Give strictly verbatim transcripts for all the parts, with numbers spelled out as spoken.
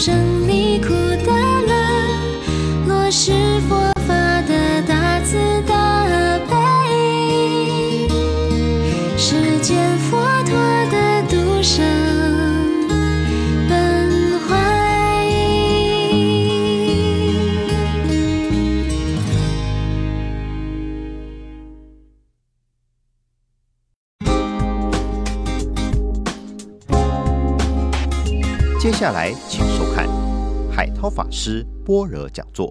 生离苦的乐，落实佛法的大慈大悲，世间佛陀的度生本怀。 接下来请收看海涛法师般若讲座。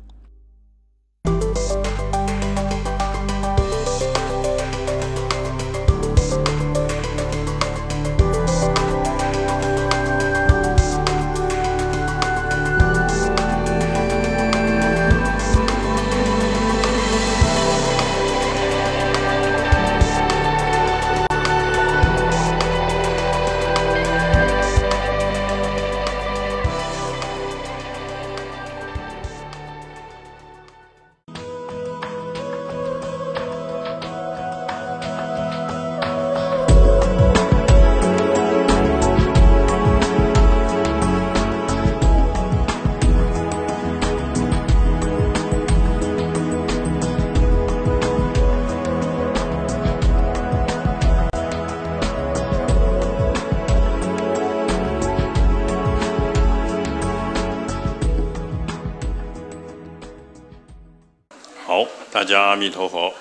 好，大家阿弥陀佛。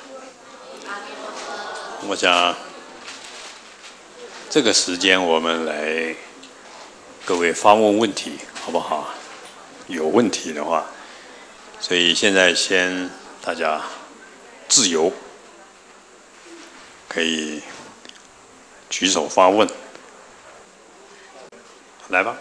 我想这个时间我们来各位发问问题，好不好？有问题的话，所以现在先大家自由，可以举手发问，来吧。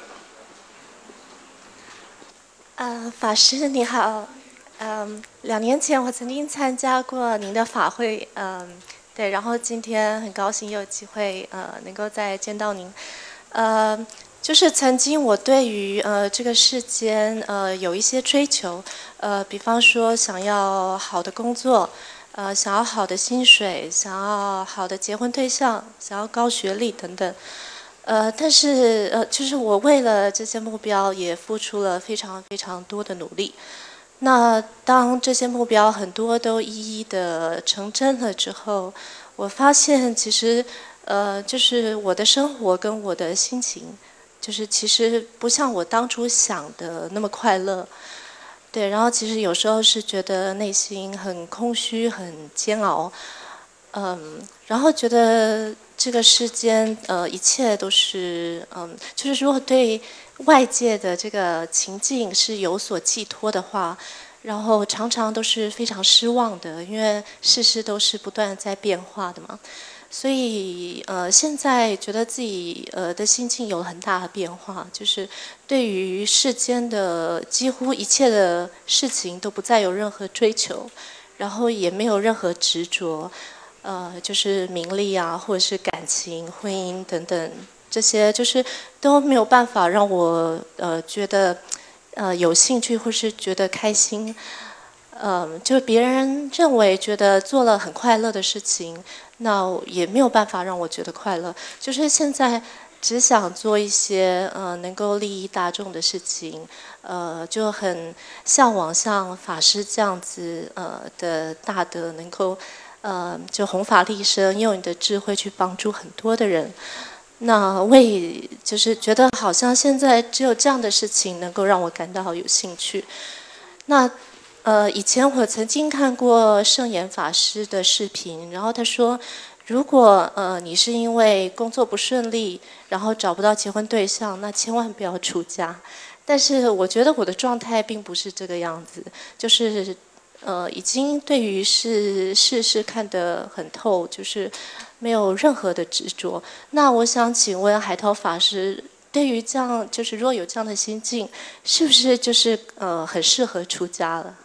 呃，法师你好。嗯，两年前我曾经参加过您的法会，嗯，对，然后今天很高兴有机会呃能够再见到您，呃，就是曾经我对于呃这个世间呃有一些追求，呃，比方说想要好的工作，呃，想要好的薪水，想要好的结婚对象，想要高学历等等，呃，但是呃，就是我为了这些目标也付出了非常非常多的努力。那当这些目标很多都一一的成真了之后，我发现其实，呃，就是我的生活跟我的心情，就是其实不像我当初想的那么快乐。对，然后其实有时候是觉得内心很空虚、很煎熬，嗯，然后觉得这个世间，呃，一切都是，嗯，就是如果对外界的这个情境是有所寄托的话，然后常常都是非常失望的，因为事事都是不断在变化的嘛。所以呃，现在觉得自己呃的心境有了很大的变化，就是对于世间的几乎一切的事情都不再有任何追求，然后也没有任何执着，呃，就是名利啊，或者是感情、婚姻等等。这些就是都没有办法让我呃觉得呃有兴趣或是觉得开心，嗯、呃，就别人认为觉得做了很快乐的事情，那也没有办法让我觉得快乐。就是现在只想做一些呃能够利益大众的事情，呃，就很向往像法师这样子呃的大德，能够呃就弘法利生，用你的智慧去帮助很多的人。那我也就是觉得好像现在只有这样的事情能够让我感到有兴趣。那呃，以前我曾经看过圣严法师的视频，然后他说，如果呃你是因为工作不顺利，然后找不到结婚对象，那千万不要出家。但是我觉得我的状态并不是这个样子，就是呃已经对于事事事看得很透，就是没有任何的执着。那我想请问海涛法师，对于这样就是如果有这样的心境，是不是就是呃很适合出家了？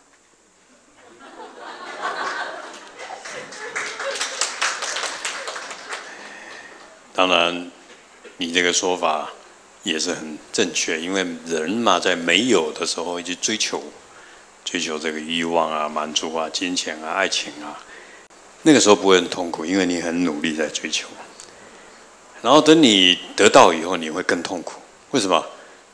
当然，你这个说法也是很正确，因为人嘛，在没有的时候一直追求，追求这个欲望啊、满足啊、金钱啊、爱情啊，那个时候不会很痛苦，因为你很努力在追求。然后等你得到以后，你会更痛苦。为什么？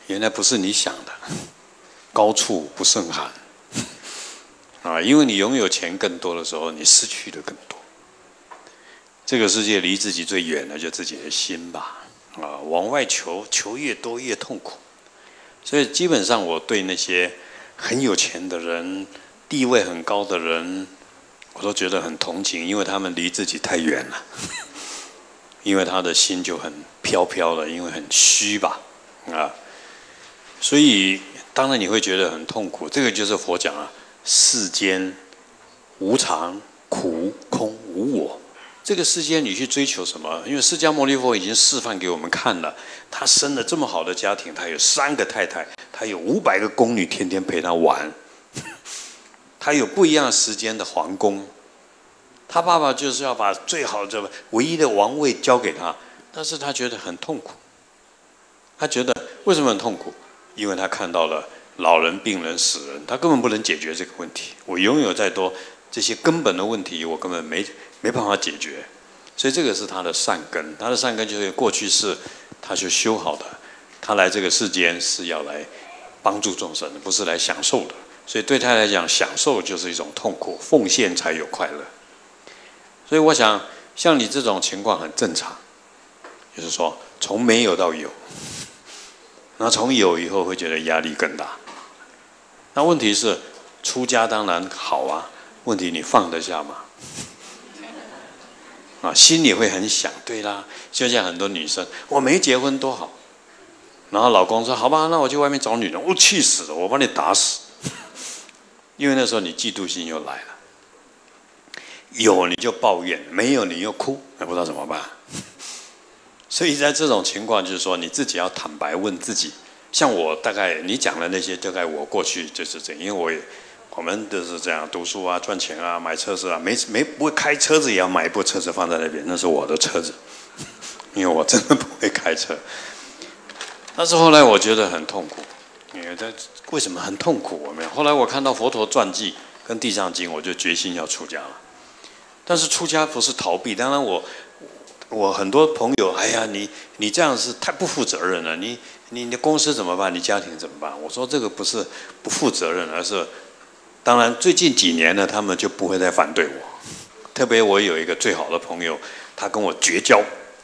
原来不是你想的，高处不胜寒啊！因为你拥有钱更多的时候，你失去的更多。这个世界离自己最远的就自己的心吧，啊，往外求，求越多越痛苦。所以基本上我对那些很有钱的人、地位很高的人，我都觉得很同情，因为他们离自己太远了，因为他的心就很飘飘的，因为很虚吧，啊，所以当然你会觉得很痛苦。这个就是佛讲啊，世间无常、苦、空、无我。这个世间你去追求什么？因为释迦牟尼佛已经示范给我们看了，他生了这么好的家庭，他有三个太太，他有五百个宫女天天陪他玩，他有不一样时间的皇宫。他爸爸就是要把最好的、唯一的王位交给他，但是他觉得很痛苦。他觉得为什么很痛苦？因为他看到了老人、病人、死人，他根本不能解决这个问题。我拥有再多这些根本的问题，我根本没没办法解决。所以这个是他的善根，他的善根就是过去是他就修好的，他来这个世间是要来帮助众生的，不是来享受的。所以对他来讲，享受就是一种痛苦，奉献才有快乐。所以我想，像你这种情况很正常，就是说从没有到有，那从有以后会觉得压力更大。那问题是，出家当然好啊，问题你放得下吗？啊，心里会很想，对啦，就像很多女生，我没结婚多好，然后老公说好吧，那我去外面找女人，我气死了，我把你打死，因为那时候你嫉妒心又来了。有你就抱怨，没有你又哭，那不知道怎么办。所以在这种情况，就是说你自己要坦白问自己。像我大概你讲的那些，大概我过去就是这样，因为我也我们都是这样读书啊、赚钱啊、买车子啊，没没不会开车子也要买一部车子放在那边，那是我的车子，因为我真的不会开车。但是后来我觉得很痛苦，因为这为什么很痛苦？我没有。后来我看到佛陀传记跟地藏经，我就决心要出家了。但是出家不是逃避，当然我我很多朋友，哎呀，你你这样是太不负责任了，你你你的公司怎么办？你家庭怎么办？我说这个不是不负责任，而是当然最近几年呢，他们就不会再反对我。特别我有一个最好的朋友，他跟我绝交，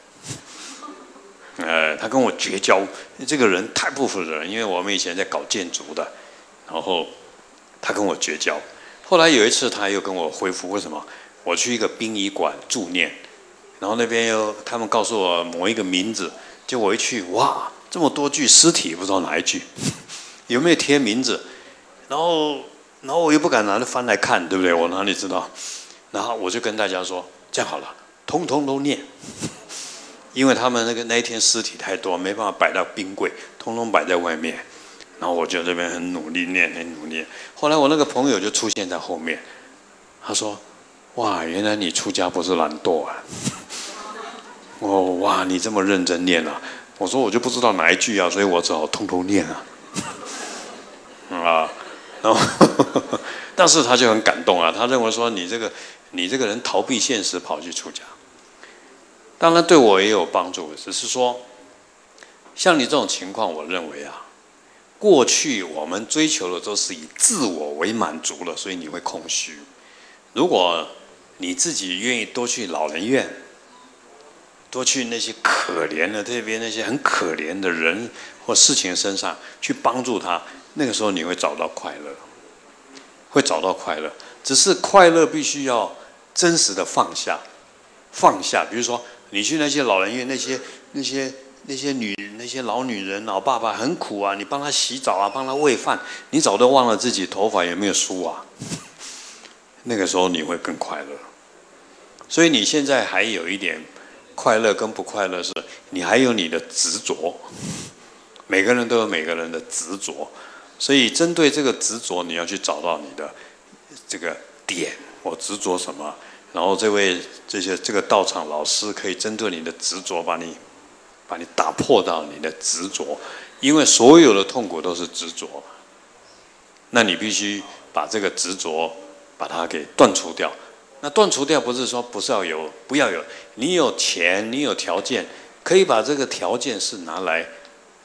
呃，他跟我绝交，这个人太不负责任，因为我们以前在搞建筑的，然后他跟我绝交。后来有一次他又跟我恢复，为什么？我去一个殡仪馆助念，然后那边又他们告诉我某一个名字，结果我一去，哇，这么多具尸体，不知道哪一具，有没有贴名字？然后，然后我又不敢拿着翻来看，对不对？我哪里知道？然后我就跟大家说，这样好了，通通都念，因为他们那个那一天尸体太多，没办法摆到冰柜，通通摆在外面。然后我就这边很努力念，很努力。后来我那个朋友就出现在后面，他说。哇，原来你出家不是懒惰啊！哦，哇，你这么认真念啊！我说我就不知道哪一句啊，所以我只好通通念啊。啊，然后，但是他就很感动啊，他认为说你这个你这个人逃避现实跑去出家，当然对我也有帮助，只是说，像你这种情况，我认为啊，过去我们追求的都是以自我为满足了，所以你会空虚。如果你自己愿意多去老人院，多去那些可怜的这边那些很可怜的人或事情身上去帮助他，那个时候你会找到快乐，会找到快乐。只是快乐必须要真实的放下，放下。比如说你去那些老人院，那些那些那些女那些老女人、老爸爸很苦啊，你帮他洗澡啊，帮他喂饭，你早都忘了自己头发有没有梳啊。那个时候你会更快乐。所以你现在还有一点快乐跟不快乐，是你还有你的执着。每个人都有每个人的执着，所以针对这个执着，你要去找到你的这个点，我执着什么？然后这位这些这个道场老师可以针对你的执着，把你把你打破到你的执着，因为所有的痛苦都是执着。那你必须把这个执着把它给断除掉。那断除掉不是说不是要有，不要有，你有钱，你有条件，可以把这个条件是拿来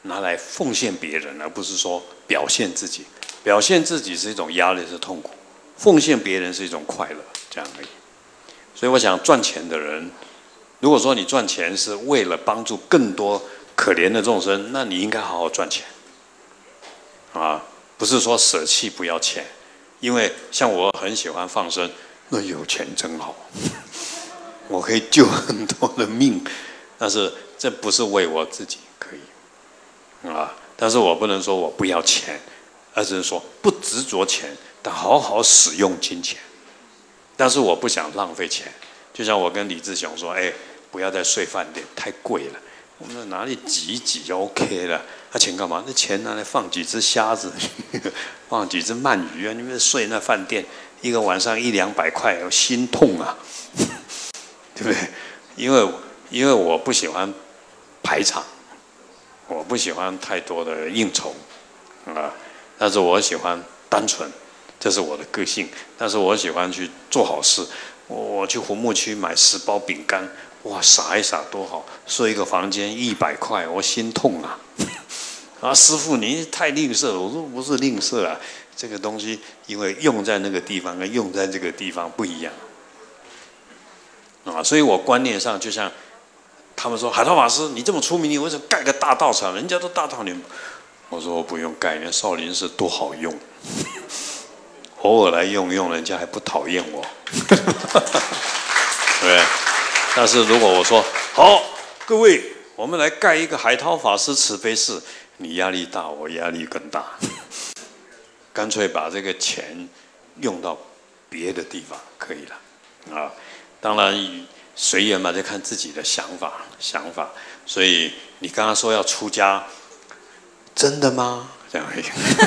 拿来奉献别人，而不是说表现自己。表现自己是一种压力，是痛苦；奉献别人是一种快乐，这样而已。所以我想，赚钱的人，如果说你赚钱是为了帮助更多可怜的众生，那你应该好好赚钱，啊，不是说舍弃不要钱。因为像我很喜欢放生，那有钱真好，我可以救很多的命，但是这不是为我自己，可以啊，但是我不能说我不要钱，而是说不执着钱，但好好使用金钱。但是我不想浪费钱，就像我跟李志雄说，哎，不要再睡饭店，太贵了，我们哪里挤一挤就 OK 了。那钱干嘛？那钱拿来放几只虾子，放几只鳗鱼啊！你们睡那饭店，一个晚上一两百块，我心痛啊，对不对？因为因为我不喜欢排场，我不喜欢太多的应酬啊，但是我喜欢单纯，这是我的个性。但是我喜欢去做好事，我我去红木区买十包饼干，哇，撒一撒多好！睡一个房间一百块，我心痛啊！啊，师父，你太吝啬了。我说不是吝啬啊，这个东西因为用在那个地方跟用在这个地方不一样啊，所以我观念上就像他们说，海涛法师，你这么出名，你为什么盖个大道场？人家都大道场，我说我不用盖，那少林寺多好用，偶尔来用用，人家还不讨厌我，对不对？但是如果我说好，各位，我们来盖一个海涛法师慈悲寺。你压力大，我压力更大，干脆把这个钱用到别的地方可以了啊。当然随缘嘛，就看自己的想法想法。所以你刚刚说要出家，真的吗？这样而已。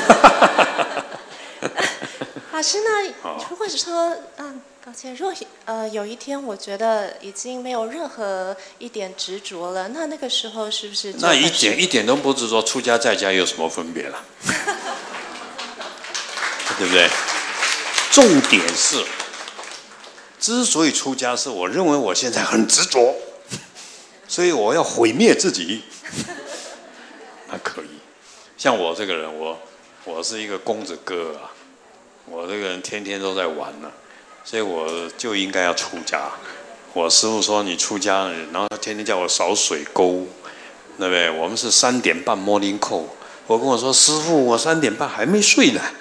老师呢？如果说，嗯，抱歉，如果呃有一天我觉得已经没有任何一点执着了，那那个时候是不是就那一点一点都不执着，出家在家有什么分别了？对不对？重点是，之所以出家，是我认为我现在很执着，所以我要毁灭自己。那可以，像我这个人，我我是一个公子哥啊。我这个人天天都在玩呢、啊，所以我就应该要出家。我师父说你出家，然后他天天叫我扫水沟，对不对？我们是三点半 morning call， 我跟我说师父，我三点半还没睡呢。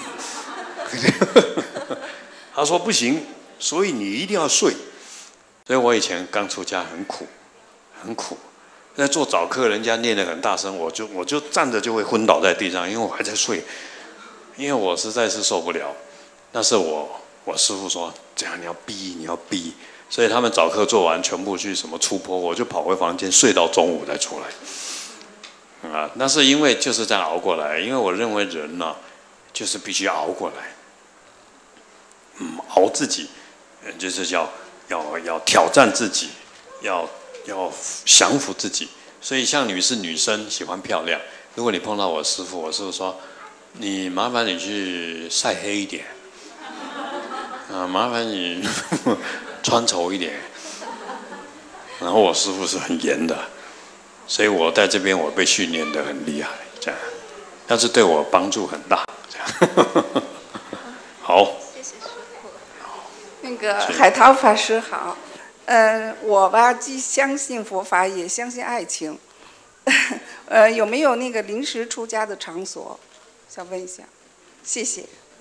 他说不行，所以你一定要睡。所以我以前刚出家很苦，很苦。在做早课，人家念得很大声，我就我就站着就会昏倒在地上，因为我还在睡。因为我实在是受不了，但是我我师父说这样你要逼你要逼，所以他们早课做完全部去什么出坡，我就跑回房间睡到中午再出来，啊，那是因为就是这样熬过来，因为我认为人呢、啊、就是必须熬过来，嗯，熬自己，就是要要要挑战自己，要要降服自己，所以像女士女生喜欢漂亮，如果你碰到我师父，我师父说。你麻烦你去晒黑一点，啊，麻烦你穿丑一点。然后我师父是很严的，所以我在这边我被训练得很厉害，这样，但是对我帮助很大，这样。好， 谢谢师父。 那个海涛法师好，呃，我吧既相信佛法，也相信爱情，呃，有没有那个临时出家的场所？想问一下，谢谢。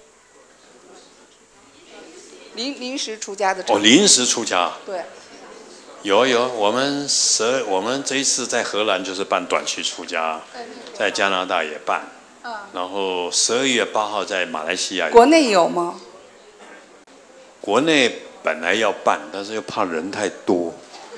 临临时出家的哦，临时出家。 对。 有有，我们十我们这一次在荷兰就是办短期出家，在加拿大也办，然后十二月八号在马来西亚。 国内有吗？ 国内本来要办，但是又怕人太多，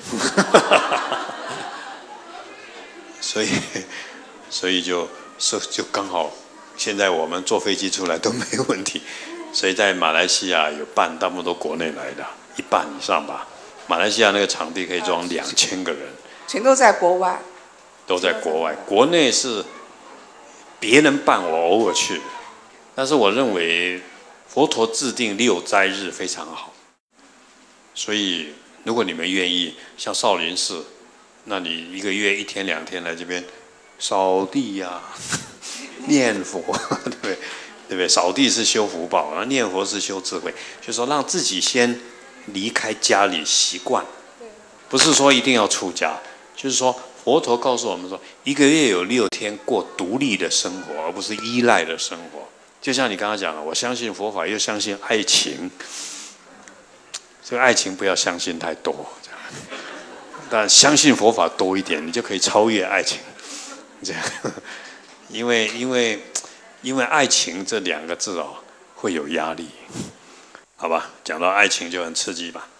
所以所以就就刚好。现在我们坐飞机出来都没有问题，所以在马来西亚有办，大部分都国内来的，一半以上吧。马来西亚那个场地可以装两千个人， 全都在国外， 都在国外。国内是别人办，我偶尔去。但是我认为佛陀制定六斋日非常好，所以如果你们愿意，像少林寺，那你一个月一天两天来这边扫地呀、啊，念佛，对不对？对不对？扫地是修福报，然后念佛是修智慧，就是说让自己先离开家里习惯，不是说一定要出家，就是说佛陀告诉我们说，一个月有六天过独立的生活，而不是依赖的生活。就像你刚刚讲的，我相信佛法，又相信爱情，这个爱情不要相信太多，这样，但相信佛法多一点，你就可以超越爱情，这样，因为因为。因为爱情这两个字哦，会有压力，好吧？讲到爱情就很刺激吧。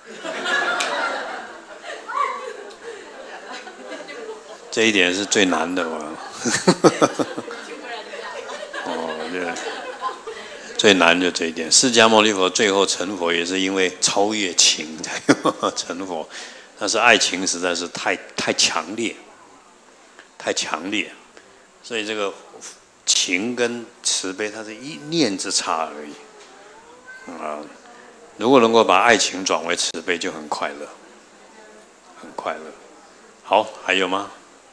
这一点是最难的嘛。哦，对，最难就这一点。释迦牟尼佛最后成佛也是因为超越情才成佛，但是爱情实在是太太强烈，太强烈，所以这个。情跟慈悲，它是一念之差而已。啊，如果能够把爱情转为慈悲，就很快乐，很快乐。好，还有吗？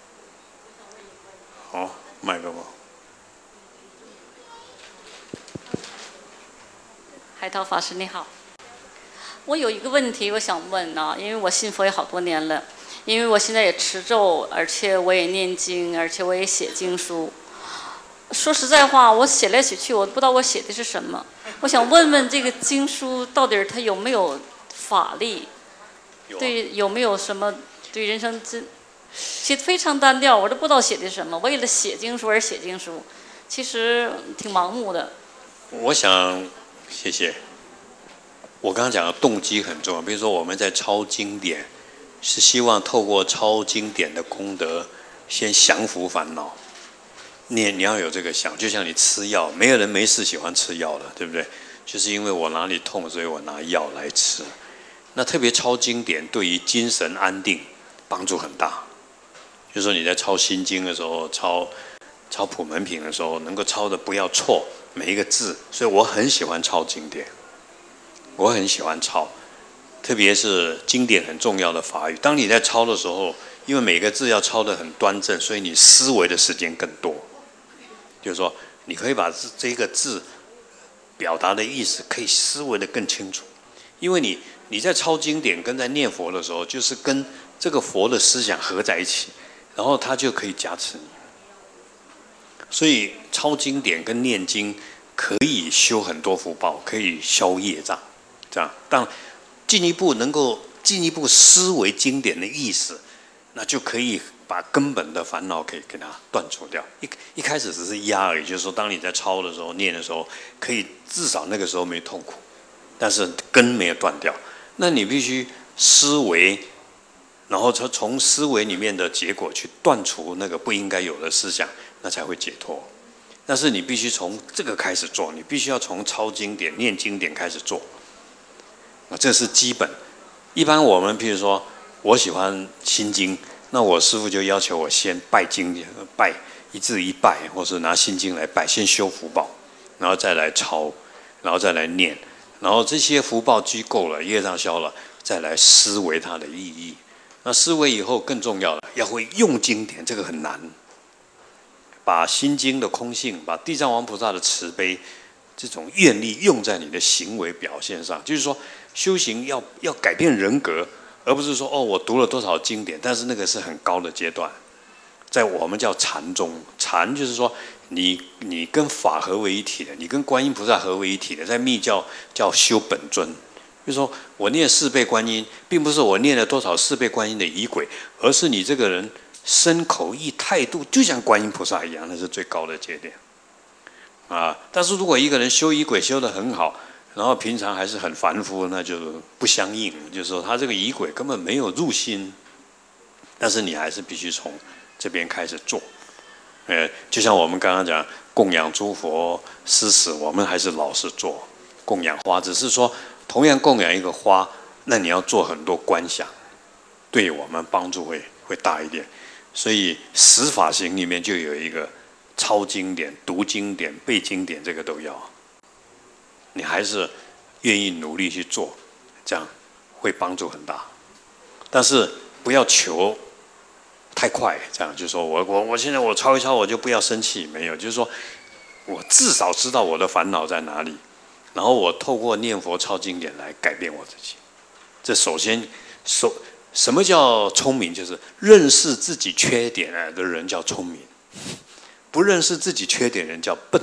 好，麦克风。 海涛法师你好，我有一个问题我想问呢、啊，因为我信佛也好多年了，因为我现在也持咒，而且我也念经，而且我也写经书。说实在话，我写来写去，我不知道我写的是什么。我想问问这个经书到底它有没有法力？有啊、对，有没有什么对人生真写的非常单调，我都不知道写的是什么。为了写经书而写经书，其实挺盲目的。 我想，谢谢。我刚刚讲的动机很重要，比如说我们在抄经典，是希望透过抄经典的功德，先降服烦恼。你你要有这个想，就像你吃药，没有人没事喜欢吃药的，对不对？就是因为我哪里痛，所以我拿药来吃。那特别抄经典，对于精神安定帮助很大。就是说你在抄心经的时候，抄抄普门品的时候，能够抄的不要错每一个字，所以我很喜欢抄经典，我很喜欢抄，特别是经典很重要的法语。当你在抄的时候，因为每个字要抄得很端正，所以你思维的时间更多。就是说，你可以把这个字表达的意思可以思维的更清楚，因为你你在抄经典跟在念佛的时候，就是跟这个佛的思想合在一起，然后它就可以加持你。所以抄经典跟念经可以修很多福报，可以消业障，这样。但进一步能够进一步思维经典的意思，那就可以把根本的烦恼给给它断除掉。一一开始只是压而已，就是说，当你在抄的时候、念的时候，可以至少那个时候没痛苦，但是根没有断掉。那你必须思维，然后从从思维里面的结果去断除那个不应该有的思想，那才会解脱。但是你必须从这个开始做，你必须要从抄经典、念经典开始做。啊，这是基本。一般我们譬如说，我喜欢心经。那我师父就要求我先拜经，拜一字一拜，或是拿心经来拜，先修福报，然后再来抄，然后再来念，然后这些福报积够了，业障消了，再来思维它的意义。那思维以后更重要了，要会用经典，这个很难。把心经的空性，把地藏王菩萨的慈悲，这种愿力用在你的行为表现上，就是说修行要要改变人格。而不是说哦，我读了多少经典，但是那个是很高的阶段，在我们叫禅宗，禅就是说你你跟法合为一体的，你跟观音菩萨合为一体的，在密教叫修本尊。就是说我念四倍观音，并不是我念了多少四倍观音的仪轨，而是你这个人身口意态度就像观音菩萨一样，那是最高的节点啊。但是如果一个人修仪轨修得很好，然后平常还是很凡夫，那就不相应。就是说，他这个仪轨根本没有入心，但是你还是必须从这边开始做。呃，就像我们刚刚讲供养诸佛施食，我们还是老实做供养花，只是说同样供养一个花，那你要做很多观想，对我们帮助会会大一点。所以十法行里面就有一个抄经典、读经典、背经典，这个都要。你还是愿意努力去做，这样会帮助很大。但是不要求太快，这样就说我我我现在我抄一抄我就不要生气，没有，就是说我至少知道我的烦恼在哪里，然后我透过念佛抄经典来改变我自己。这首先首什么叫聪明？就是认识自己缺点的人叫聪明，不认识自己缺点的人叫笨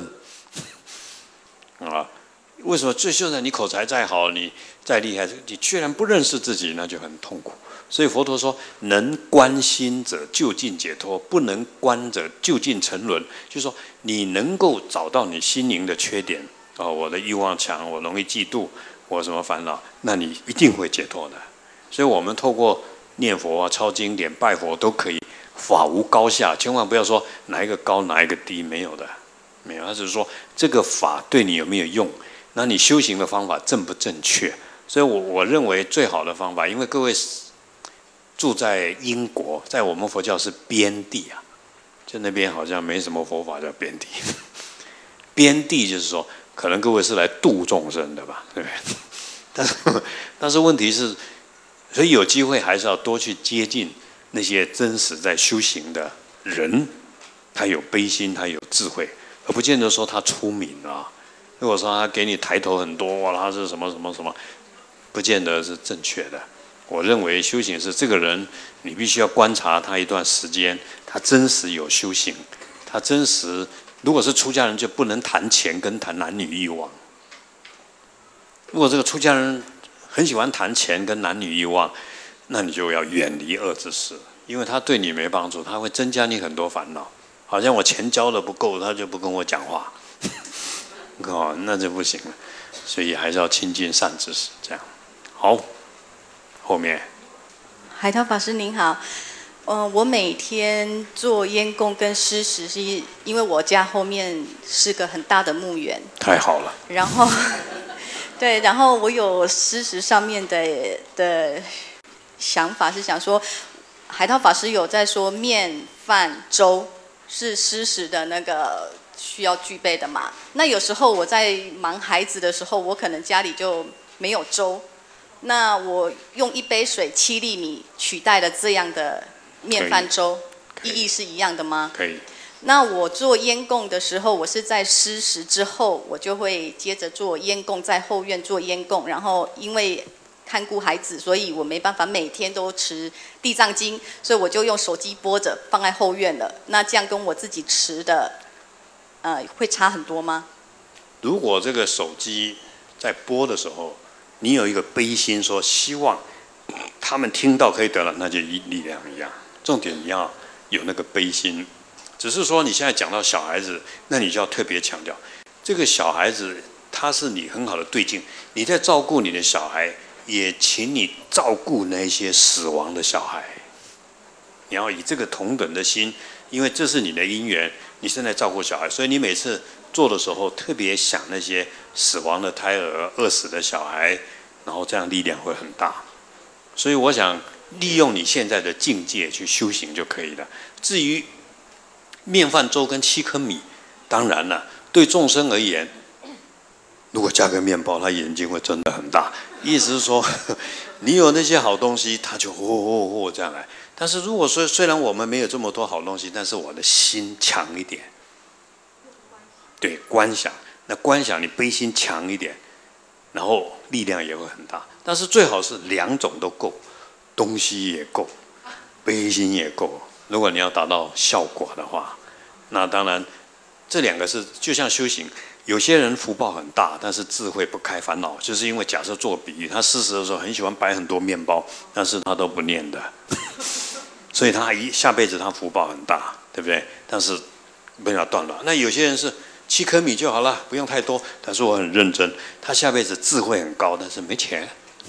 啊。为什么？这就是你口才再好，你再厉害，你居然不认识自己，那就很痛苦。所以佛陀说：“能观心者究竟解脱，不能观者究竟沉沦。”就是说，你能够找到你心灵的缺点啊、哦，我的欲望强，我容易嫉妒，我什么烦恼，那你一定会解脱的。所以我们透过念佛啊、抄经典、拜佛都可以，法无高下，千万不要说哪一个高哪一个低，没有的，没有。他只是说这个法对你有没有用，那你修行的方法正不正确？所以我我认为最好的方法，因为各位住在英国，在我们佛教是边地啊，就那边好像没什么佛法叫边地。边地就是说，可能各位是来度众生的吧，对不对？但是但是问题是，所以有机会还是要多去接近那些真实在修行的人，他有悲心，他有智慧，而不见得说他出名啊。如果说他给你抬头很多，哇，他是什么什么什么，不见得是正确的。我认为修行是这个人，你必须要观察他一段时间，他真实有修行，他真实。如果是出家人，就不能谈钱跟谈男女欲望。如果这个出家人很喜欢谈钱跟男女欲望，那你就要远离恶知识，因为他对你没帮助，他会增加你很多烦恼。好像我钱交的不够，他就不跟我讲话，哦，那就不行了。所以还是要亲近善知识，这样好。后面， 海涛法师您好，呃，我每天做烟供跟施食，是因为我家后面是个很大的墓园。 太好了。 然后，对，然后我有施食上面的的想法是想说，海涛法师有在说面饭粥是施食的那个需要具备的嘛？那有时候我在忙孩子的时候，我可能家里就没有粥。那我用一杯水七粒米取代了这样的面饭粥，意义是一样的吗？ 可以。 那我做烟供的时候，我是在施食之后，我就会接着做烟供，在后院做烟供。然后因为看顾孩子，所以我没办法每天都持地藏经，所以我就用手机播着放在后院了。那这样跟我自己持的，呃，会差很多吗？ 如果这个手机在播的时候，你有一个悲心，说希望他们听到可以得了，那就一力量一样。重点你要有那个悲心。只是说你现在讲到小孩子，那你就要特别强调，这个小孩子他是你很好的对境，你在照顾你的小孩，也请你照顾那些死亡的小孩。你要以这个同等的心，因为这是你的因缘，你现在照顾小孩，所以你每次做的时候特别想那些死亡的胎儿、饿死的小孩，然后这样力量会很大。所以我想利用你现在的境界去修行就可以了。至于面饭粥跟七颗米，当然了，对众生而言，如果加个面包，他眼睛会睁得很大。意思是说，你有那些好东西，他就呼呼呼这样来。但是如果说虽然我们没有这么多好东西，但是我的心强一点。对，观想，那观想你悲心强一点，然后力量也会很大。但是最好是两种都够，东西也够，悲心也够。如果你要达到效果的话，那当然这两个是就像修行，有些人福报很大，但是智慧不开烦恼，就是因为假设做比喻，他施食的时候很喜欢摆很多面包，但是他都不念的，所以他一下辈子他福报很大，对不对？但是没法断了。那有些人是七颗米就好了，不用太多。但是我很认真，他下辈子智慧很高，但是没钱，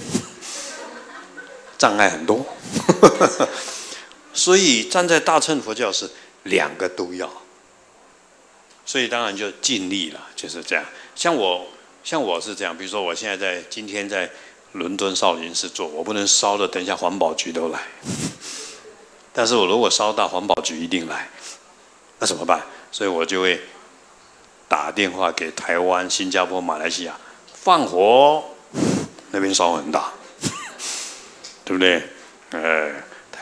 障碍很多。所以站在大乘佛教是两个都要，所以当然就尽力了，就是这样。像我，像我是这样，比如说我现在在今天在伦敦少林寺做，我不能烧的，等一下环保局都来。但是我如果烧到环保局一定来，那怎么办？所以我就会打电话给台湾、新加坡、马来西亚放火，那边烧很大，对不对？呃，台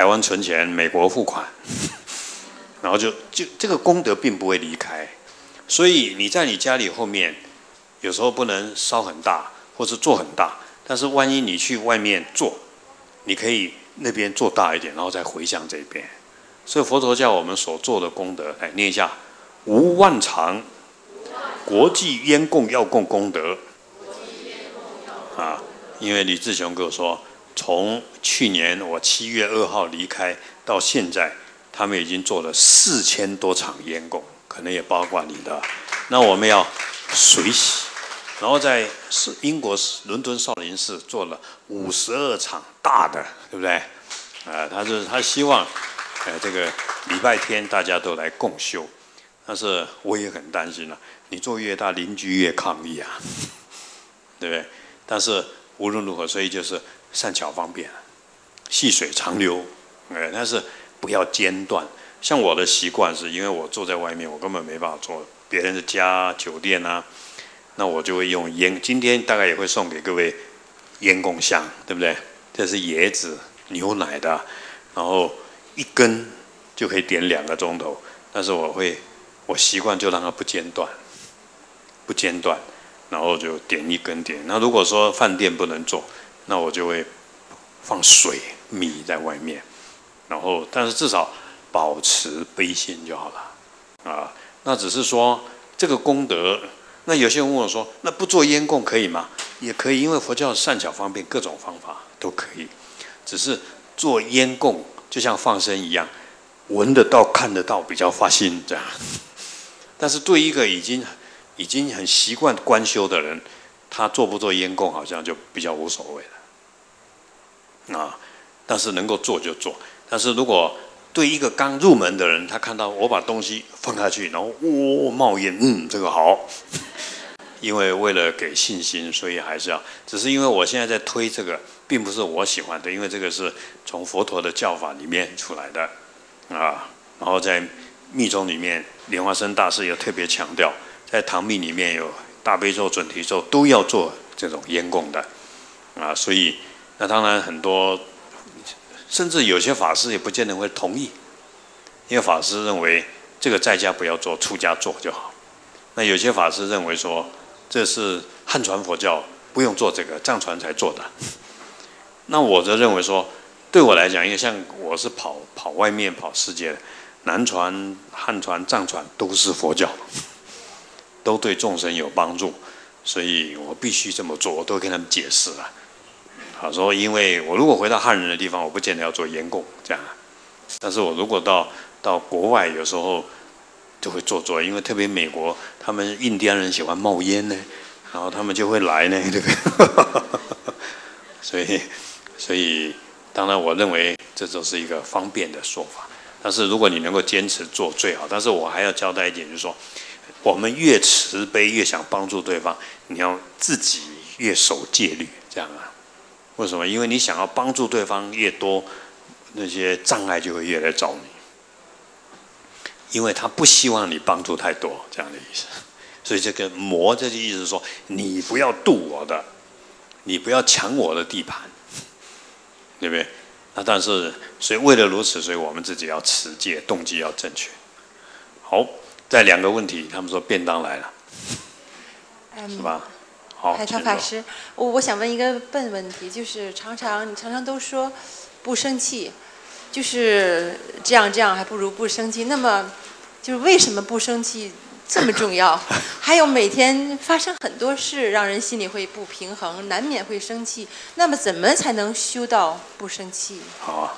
台湾存钱，美国付款，然后就就这个功德并不会离开。所以你在你家里后面，有时候不能烧很大，或是做很大，但是万一你去外面做，你可以那边做大一点，然后再回向这边。所以佛陀教我们所做的功德，来念一下：无万常，国际烟供要供功德。啊，因为李志雄跟我说，从去年我七月二号离开到现在，他们已经做了四千多场烟供，可能也包括你的。那我们要随喜，然后在英国伦敦少林寺做了五十二场大的，对不对？啊、呃，他就是他希望。呃，这个礼拜天大家都来共修，但是我也很担心了、啊。你做越大，邻居越抗议啊，对不对？但是无论如何，所以就是善巧方便，细水长流，呃，但是不要间断。像我的习惯是，因为我坐在外面，我根本没办法做别人的家、酒店啊，那我就会用烟。今天大概也会送给各位烟供香，对不对？这是椰子牛奶的，然后。一根就可以点两个钟头，但是我会，我习惯就让它不间断，不间断，然后就点一根点。那如果说饭店不能做，那我就会放水米在外面，然后但是至少保持悲心就好了，啊，那只是说这个功德。那有些人问我说，那不做烟供可以吗？也可以，因为佛教善巧方便，各种方法都可以，只是做烟供。就像放生一样，闻得到、看得到，比较发心这样。但是对一个已经已经很习惯观修的人，他做不做烟供好像就比较无所谓了啊。但是能够做就做。但是如果对一个刚入门的人，他看到我把东西放下去，然后喔、哦、冒烟，嗯，这个好。因为为了给信心，所以还是要。只是因为我现在在推这个，并不是我喜欢的，因为这个是从佛陀的教法里面出来的，啊，然后在密宗里面，莲花生大师也特别强调，在唐密里面有大悲咒、准提咒都要做这种烟供的，啊，所以那当然很多，甚至有些法师也不见得会同意，因为法师认为这个在家不要做，出家做就好。那有些法师认为说，这是汉传佛教，不用做这个，藏传才做的。那我则认为说，对我来讲，因为像我是跑跑外面跑世界的，南传、汉传、藏传都是佛教，都对众生有帮助，所以我必须这么做，我都跟他们解释了。好说，因为我如果回到汉人的地方，我不见得要做烟供这样，但是我如果到到国外，有时候就会做做，因为特别美国，他们印第安人喜欢冒烟呢，然后他们就会来呢，对不对？所以，所以当然我认为这就是一个方便的说法。但是如果你能够坚持做最好。但是我还要交代一点，就是说，我们越慈悲，越想帮助对方，你要自己越守戒律，这样啊？为什么？因为你想要帮助对方越多，那些障碍就会越来找你。因为他不希望你帮助太多，这样的意思。所以这个魔这个意思是说，你不要渡我的，你不要抢我的地盘，对不对？那但是，所以为了如此，所以我们自己要持戒，动机要正确。好，再两个问题，他们说便当来了，嗯、是吧？好， 海涛法师，我我想问一个笨问题，就是常常你常常都说不生气，就是这样这样，还不如不生气。那么，就是为什么不生气这么重要？还有每天发生很多事，让人心里会不平衡，难免会生气。那么怎么才能修到不生气？ 好啊，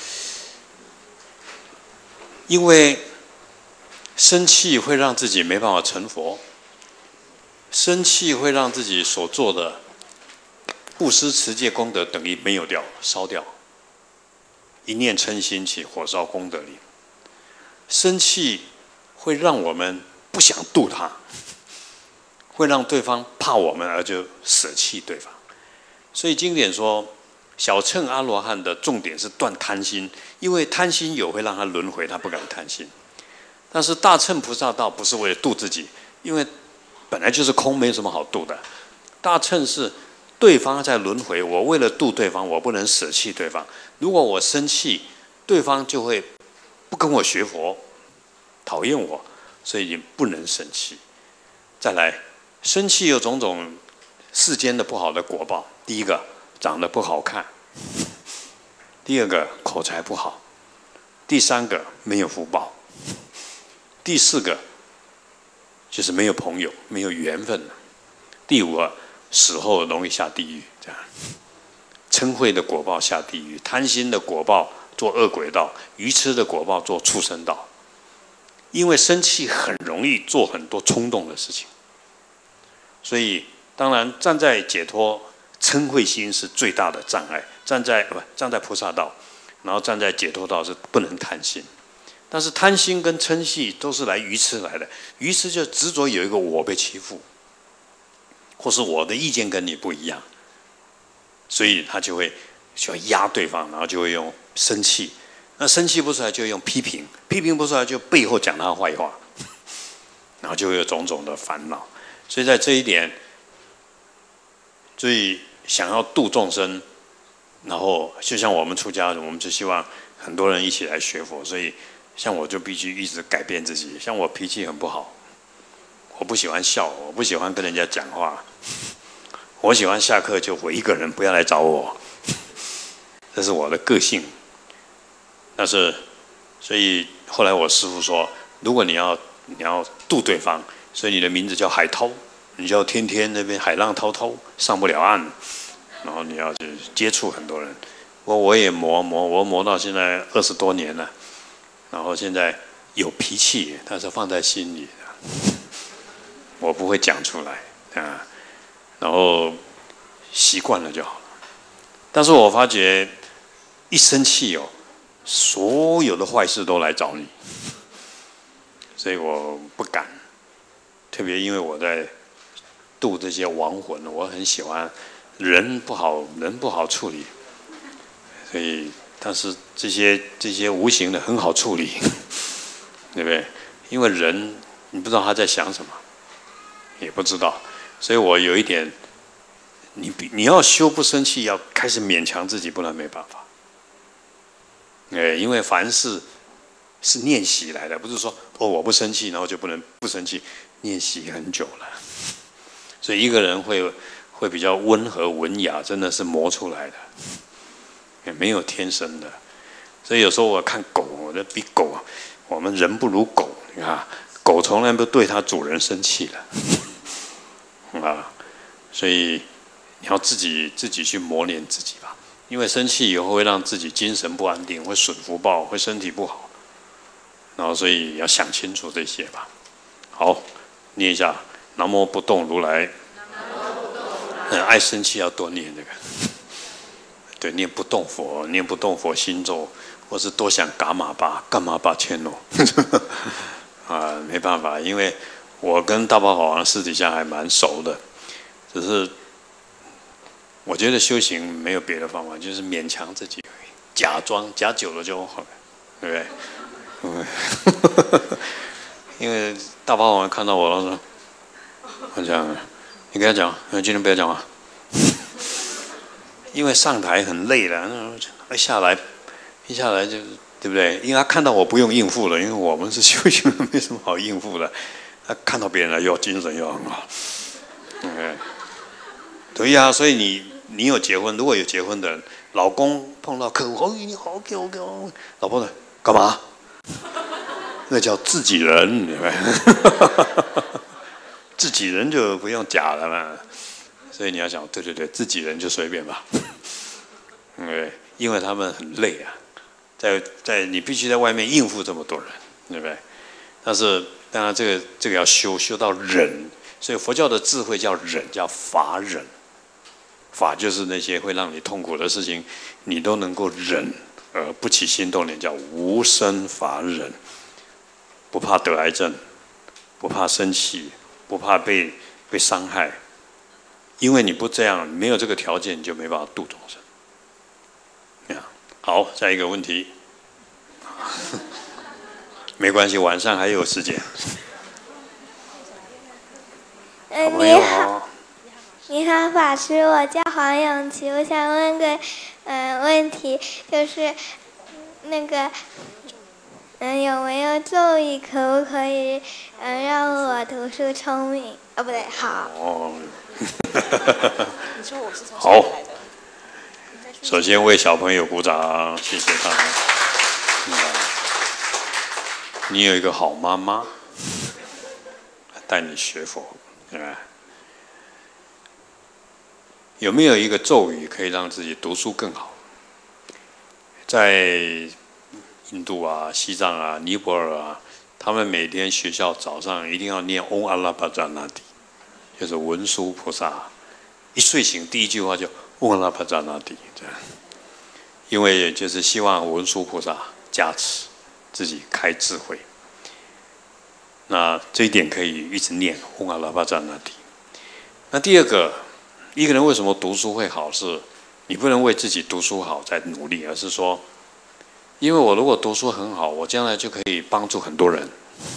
因为生气会让自己没办法成佛。生气会让自己所做的布施、持戒功德等于没有掉、烧掉。一念嗔心起，火烧功德林。生气会让我们不想度他，会让对方怕我们而就舍弃对方。所以经典说，小乘阿罗汉的重点是断贪心，因为贪心有会让他轮回，他不敢贪心。但是大乘菩萨道不是为了度自己，因为本来就是空，没什么好度的。大乘是对方在轮回，我为了度对方，我不能舍弃对方。如果我生气， 对方就会不跟我学佛，讨厌我，所以你不能生气。再来，生气有种种世间的不好的果报。第一个，长得不好看；第二个，口才不好；第三个，没有福报；第四个，就是没有朋友，没有缘分；第五个，死后容易下地狱。这样，嗔恚的果报下地狱，贪心的果报做恶鬼道，愚痴的果报做畜生道。因为生气很容易做很多冲动的事情，所以当然站在解脱嗔恚心是最大的障碍。站在不站在菩萨道，然后站在解脱道是不能贪心。但是贪心跟嗔气都是来愚痴来的，愚痴就执着有一个我被欺负，或是我的意见跟你不一样，所以他就会就要压对方，然后就会用生气。那生气不出来就用批评，批评不出来就背后讲他坏话，然后就会有种种的烦恼。所以在这一点，所以想要度众生，然后就像我们出家人，我们就希望很多人一起来学佛。所以像我就必须一直改变自己。像我脾气很不好，我不喜欢笑，我不喜欢跟人家讲话，我喜欢下课就我一个人，不要来找我，这是我的个性。但是，所以后来我师父说，如果你要你要度对方，所以你的名字叫海涛，你就要天天那边海浪滔滔，上不了岸，然后你要去接触很多人。我我也磨磨，我磨到现在二十多年了，然后现在有脾气，但是放在心里的，我不会讲出来啊，然后习惯了就好了。但是我发觉一生气哦，所有的坏事都来找你，所以我不敢。特别因为我在度这些亡魂，我很喜欢人不好，人不好处理，所以但是这些这些无形的很好处理，对不对？因为人你不知道他在想什么，也不知道，所以我有一点，你你要修不生气，要开始勉强自己，不然没办法。哎，因为凡事是练习来的，不是说哦我不生气，然后就不能不生气，练习很久了。所以一个人会会比较温和文雅，真的是磨出来的，也没有天生的。所以有时候我看狗，我就比狗，我们人不如狗，你看，狗从来不对它主人生气了，啊，所以你要自己自己去磨练自己吧。因为生气以后会让自己精神不安定，会损福报，会身体不好。然后所以要想清楚这些吧。好，念一下南无不动如来。嗯，爱生气要多念这个。对，念不动佛，念不动佛心咒，或是多想伽玛巴，干嘛巴千诺。啊，没办法，因为我跟大宝法王私底下还蛮熟的，只是。我觉得修行没有别的方法，就是勉强自己，假装假久了就好了，对不对？因为大法王看到我，他说：“我讲，你跟他讲，今天不要讲话。”因为上台很累了，一下来，一下来就对不对？因为他看到我不用应付了，因为我们是修行人，没什么好应付的。他看到别人了，又精神又很好，对。对呀、啊，所以你你有结婚，如果有结婚的人，老公碰到客户，哦，你好 OK OK， 老婆呢干嘛？那叫自己人，对不对？自己人就不用假了嘛。所以你要想，对对对，自己人就随便吧。对，因为他们很累啊，在在你必须在外面应付这么多人，对不对？但是当然这个这个要修修到忍，所以佛教的智慧叫忍，叫法忍。法就是那些会让你痛苦的事情，你都能够忍而不起心动念，叫无生法忍。不怕得癌症，不怕生气，不怕被被伤害，因为你不这样，没有这个条件，你就没办法度众生。好，下一个问题。没关系，晚上还有时间。 嗯，你好。你好，法师，我叫黄永琪，我想问个嗯、呃、问题，就是那个，嗯，有没有咒语可不可以，嗯，让我读书聪明？哦，不对，好。 哦。 你说我是从好。首先为小朋友鼓掌，谢谢他。嗯、你有一个好妈妈，带你学佛，对吧？有没有一个咒语可以让自己读书更好？在印度啊、西藏啊、尼泊尔啊，他们每天学校早上一定要念 Om Allah Bhajanati， 就是文殊菩萨。一睡醒第一句话就 Om Allah Bhajanati， 这样，因为就是希望文殊菩萨加持自己开智慧。那这一点可以一直念 Om Allah Bhajanati。那第二个，一个人为什么读书会好？是你不能为自己读书好在努力，而是说，因为我如果读书很好，我将来就可以帮助很多人。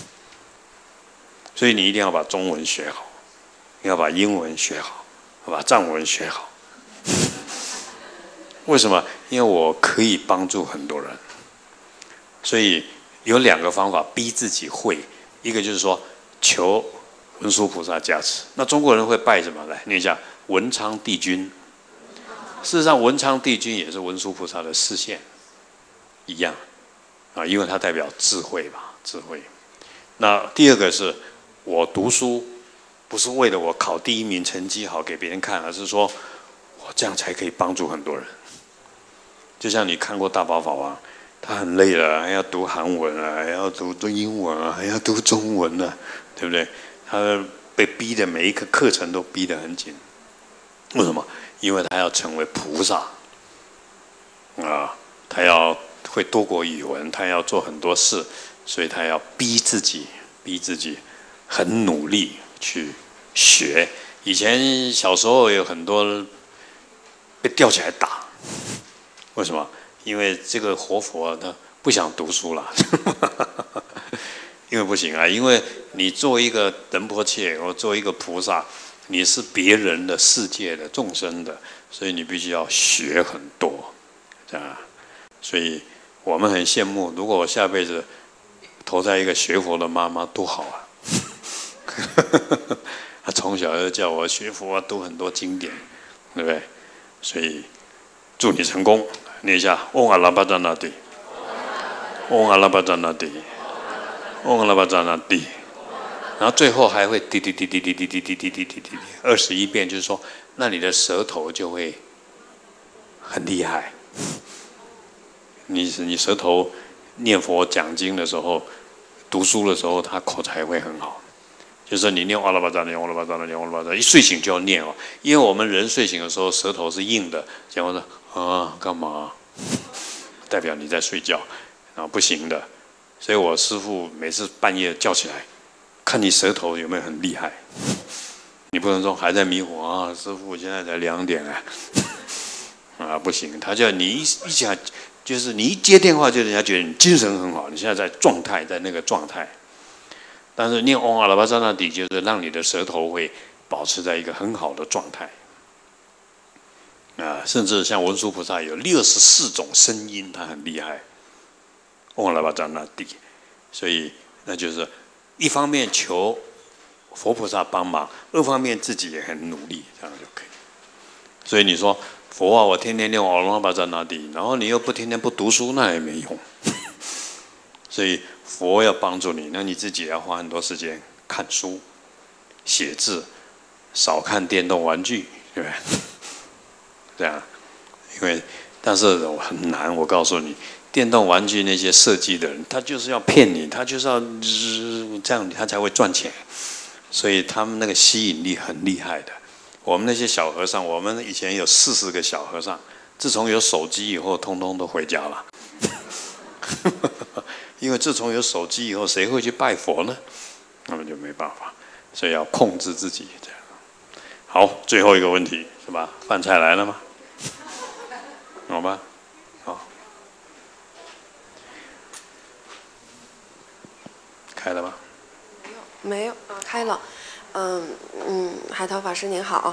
所以你一定要把中文学好，你要把英文学好，要把藏文学好。为什么？因为我可以帮助很多人。所以有两个方法逼自己会，一个就是说求文殊菩萨加持。那中国人会拜什么？来念一下文昌帝君。事实上，文昌帝君也是文殊菩萨的视线，一样啊，因为它代表智慧吧，智慧。那第二个是我读书，不是为了我考第一名、成绩好给别人看，而是说我这样才可以帮助很多人。就像你看过《大宝法王》，他很累了，还要读韩文啊，还要读读英文啊，还要读中文啊，对不对？他被逼的每一个课程都逼得很紧。为什么？因为他要成为菩萨啊，他要会多国语文，他要做很多事，所以他要逼自己，逼自己很努力去学。以前小时候有很多被吊起来打，为什么？因为这个活佛他不想读书了，因为不行啊，因为你做一个仁波切，或做一个菩萨。你是别人的世界的众生的，所以你必须要学很多，这样。所以我们很羡慕，如果我下辈子投在一个学佛的妈妈，多好啊！她从小就叫我学佛啊，读很多经典，对不对？所以祝你成功，念一下 Om Allah Bhajanati， Om Allah Bhajanati， Om Allah Bhajanati。然后最后还会滴滴滴滴滴滴滴滴滴滴滴滴二十一遍，就是说，那你的舌头就会很厉害。你你舌头念佛讲经的时候，读书的时候，他口才会很好。就是你念阿拉巴扎念阿拉巴扎念阿拉巴扎，一睡醒就要念哦，因为我们人睡醒的时候舌头是硬的，讲话说啊干嘛？代表你在睡觉，然后不行的。所以我师父每次半夜叫起来。看你舌头有没有很厉害，你不能说还在迷糊啊，师父现在才两点啊，啊不行，他叫你一一下，就是你一接电话，就人家觉得你精神很好，你现在在状态，在那个状态。但是念嗡阿拉巴扎那底，就是让你的舌头会保持在一个很好的状态。啊，甚至像文殊菩萨有六十四种声音，他很厉害。嗡阿拉巴扎那底，所以那就是。一方面求佛菩萨帮忙，二方面自己也很努力，这样就可以。所以你说佛啊，我天天念阿罗巴扎那底，然后你又不天天不读书，那也没用。所以佛要帮助你，那你自己要花很多时间看书、写字，少看电动玩具，对不对？这样，因为但是很难，我告诉你。电动玩具那些设计的人，他就是要骗你，他就是要这样，他才会赚钱。所以他们那个吸引力很厉害的。我们那些小和尚，我们以前有四十个小和尚，自从有手机以后，通通都回家了。因为自从有手机以后，谁会去拜佛呢？那么就没办法，所以要控制自己。这样。好，最后一个问题是吧？饭菜来了吗？好吧。开了吗？ 没有，没有啊，开了。嗯嗯，海涛法师您好，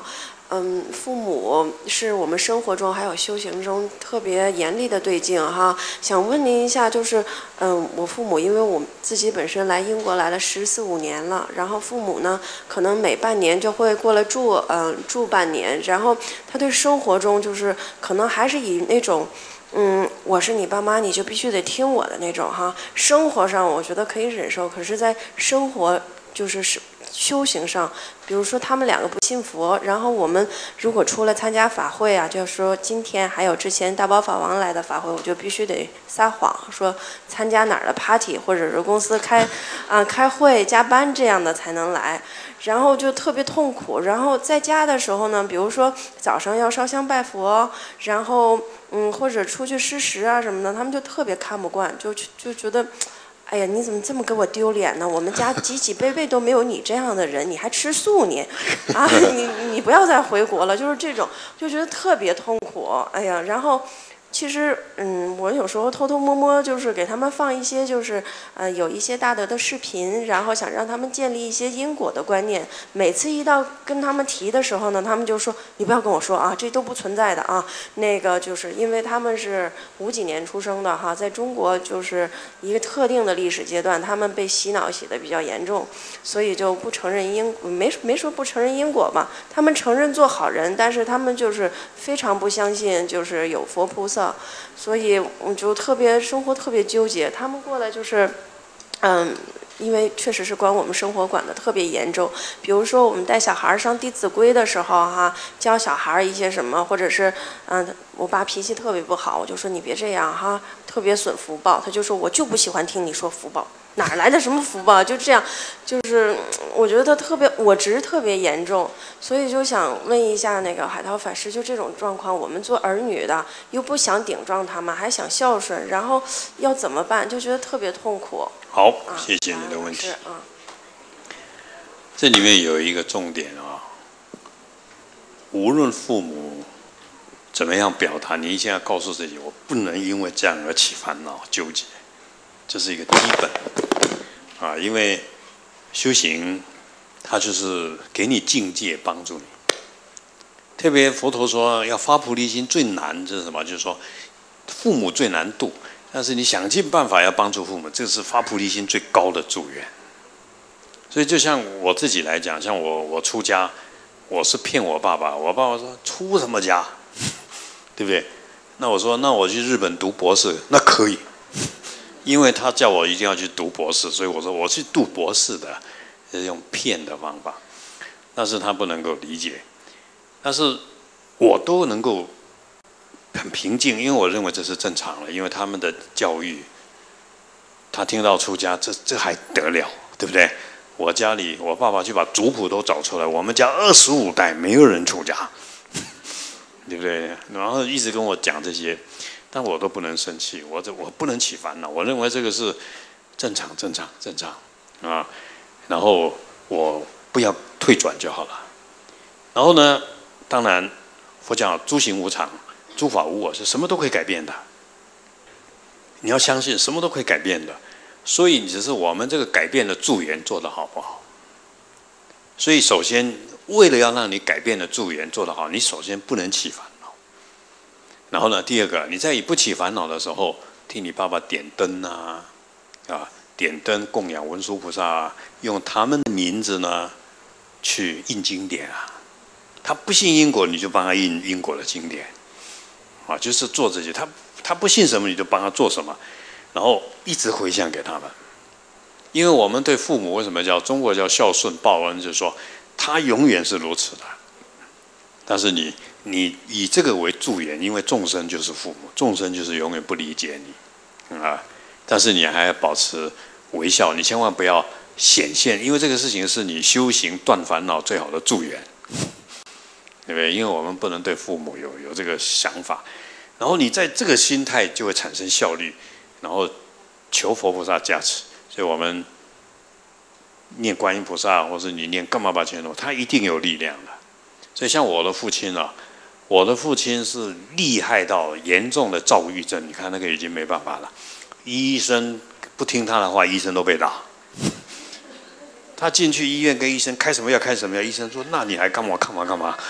嗯，父母是我们生活中还有修行中特别严厉的对境哈。想问您一下，就是嗯，我父母因为我自己本身来英国来了十四五年了，然后父母呢可能每半年就会过来住嗯住半年，然后他对生活中就是可能还是以那种。嗯，我是你爸妈，你就必须得听我的那种哈。生活上我觉得可以忍受，可是在生活就是是修行上，比如说他们两个不信佛，然后我们如果出来参加法会啊，就是说今天还有之前大宝法王来的法会，我就必须得撒谎说参加哪儿的 party 或者是公司开啊开会加班这样的才能来。然后就特别痛苦，然后在家的时候呢，比如说早上要烧香拜佛，然后嗯或者出去施食啊什么的，他们就特别看不惯，就就觉得，哎呀你怎么这么给我丢脸呢？我们家几几辈辈都没有你这样的人，你还吃素你，啊你你不要再回国了，就是这种就觉得特别痛苦，哎呀，然后。其实，嗯，我有时候偷偷摸摸就是给他们放一些，就是呃有一些大德的视频，然后想让他们建立一些因果的观念。每次一到跟他们提的时候呢，他们就说：“你不要跟我说啊，这都不存在的啊。”那个就是因为他们是五几年出生的哈，在中国就是一个特定的历史阶段，他们被洗脑洗得比较严重，所以就不承认因没没说不承认因果吧，他们承认做好人，但是他们就是非常不相信就是有佛菩萨。所以我就特别生活特别纠结，他们过来就是，嗯，因为确实是管我们生活管得特别严重。比如说我们带小孩上《弟子规》的时候哈，教小孩一些什么，或者是嗯，我爸脾气特别不好，我就说你别这样哈，特别损福报。他就说我就不喜欢听你说福报，哪来的什么福报？就这样，就是我觉得特别我执特别严重，所以就想问一下那个海涛法师，就这种状况，我们做儿女的又不想顶撞他们，还想孝顺，然后要怎么办？就觉得特别痛苦。 好，谢谢你的问题。 啊， 这里面有一个重点啊，无论父母怎么样表达，你一定要告诉自己，我不能因为这样而起烦恼纠结，这是一个基本啊。因为修行，它就是给你境界，帮助你。特别佛陀说，要发菩提心最难，这是什么？就是说，父母最难度。但是你想尽办法要帮助父母，这是发菩提心最高的祝愿。所以就像我自己来讲，像我我出家，我是骗我爸爸，我爸爸说出什么家，对不对？那我说那我去日本读博士，那可以，因为他叫我一定要去读博士，所以我说我去读博士的，是用骗的方法，但是他不能够理解，但是我都能够。很平静，因为我认为这是正常的，因为他们的教育，他听到出家，这这还得了，对不对？我家里，我爸爸就把族谱都找出来，我们家二十五代没有人出家，对不对？然后一直跟我讲这些，但我都不能生气，我这我不能起烦恼，我认为这个是正常，正常，正常啊。然后我不要退转就好了。然后呢，当然佛讲诸行无常。诸法无我，是什么都可以改变的。你要相信，什么都可以改变的。所以，只是我们这个改变的助缘做得好不好？所以，首先为了要让你改变的助缘做得好，你首先不能起烦恼。然后呢，第二个，你在不起烦恼的时候，替你爸爸点灯啊，啊，点灯供养文殊菩萨啊，用他们的名字呢去印经典啊。他不信因果，你就帮他印因果的经典。啊，就是做这些，他他不信什么，你就帮他做什么，然后一直回向给他们。因为我们对父母为什么叫中国叫孝顺报恩，就是说他永远是如此的。但是你你以这个为助缘，因为众生就是父母，众生就是永远不理解你啊。但是你还要保持微笑，你千万不要显现，因为这个事情是你修行断烦恼最好的助缘。对不对？因为我们不能对父母有有这个想法，然后你在这个心态就会产生效率，然后求佛菩萨加持。所以我们念观音菩萨，或是你念干嘛巴千罗，他一定有力量的。所以像我的父亲啊，我的父亲是厉害到严重的躁郁症，你看那个已经没办法了，医生不听他的话，医生都被打。他进去医院跟医生开什么药开什么药，医生说那你还干嘛干嘛干嘛？